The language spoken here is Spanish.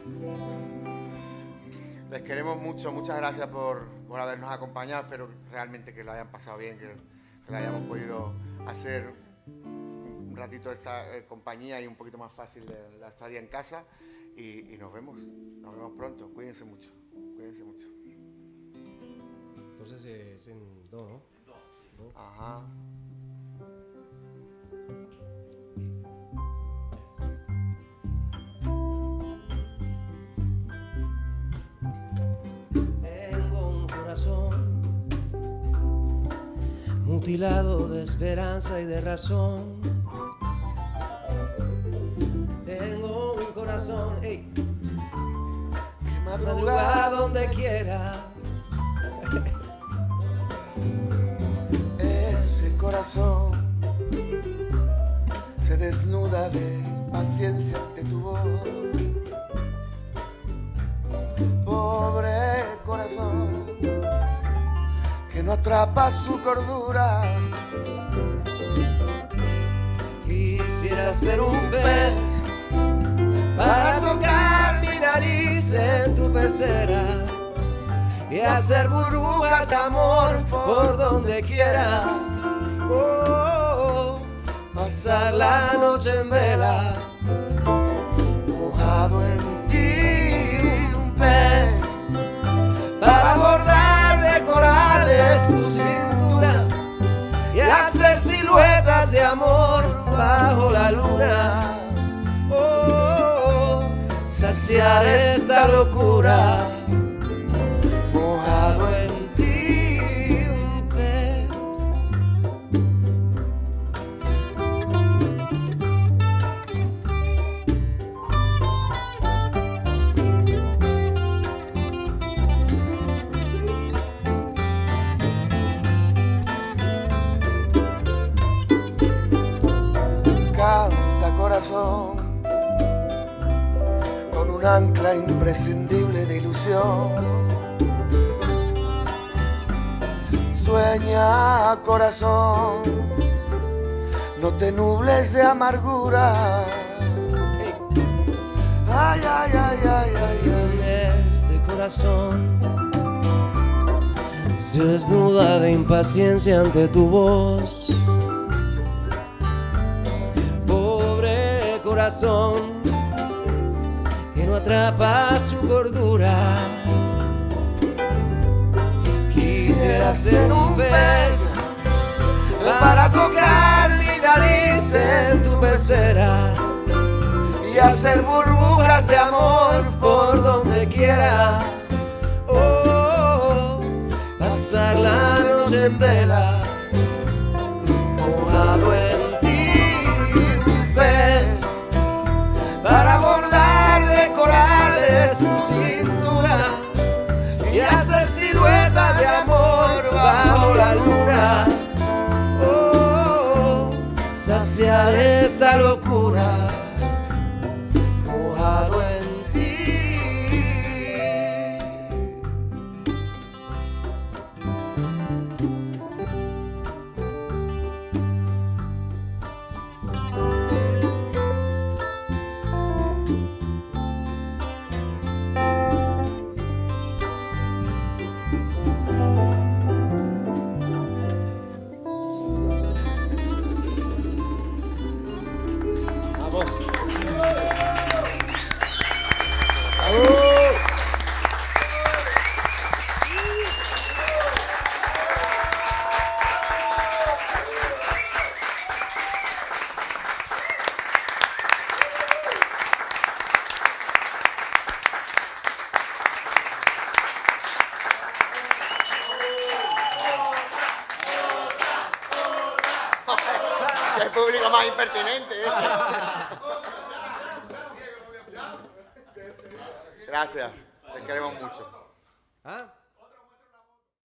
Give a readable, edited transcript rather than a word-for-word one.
Les queremos mucho, muchas gracias por habernos acompañado. Espero realmente que lo hayan pasado bien, que lo hayamos podido hacer un ratito de esta compañía y un poquito más fácil de la estadía en casa. Y nos vemos pronto. Cuídense mucho, cuídense mucho. Entonces es en do, ¿no? Do. Ajá. Tengo un corazón mutilado de esperanza y de razón. Tengo un corazón, hey, que madruga donde quiera. Ese corazón se desnuda de paciencia ante tu voz. Pobre corazón que no atrapa su cordura. Quisiera ser un pez para tocar mi nariz en tu pecera y hacer burbujas de amor por donde quiera. Oh, pasar la noche en vela, Mojado en ti un pez para bordar de corales tu cintura y hacer siluetas de amor bajo la luna. Oh, saciar esta locura. Mojado en ti un pez. Canta corazón con un ancla imprescindible de ilusión. Sueña corazón, no te nubles de amargura. Ay, ay, ay, ay, ay, ay. Este corazón se desnuda de impaciencia ante tu voz. Pobre corazón que no atrapa su cordura. Quisiera ser un pez para tocar mi nariz en tu pecera y hacer burbujas de amor por donde quiera. Oh, pasar la noche en vela, mojado en ti un pez para bordar de corales tu cintura y hacer siluetas de amor bajo la luna. Oh, saciar esta locura. Mojado en ti. ¡Qué público más impertinente! Gracias, les queremos mucho. ¿Ah?